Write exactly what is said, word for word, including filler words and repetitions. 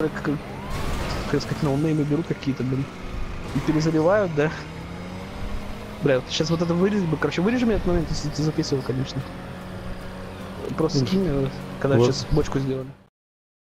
как, как сказать, ноунеймы берут какие-то, блин, и перезаливают, да? Бля, вот сейчас вот это вырежем, короче, вырежем этот момент, если ты записывал, конечно. Просто скинь, когда Вот. сейчас бочку сделали.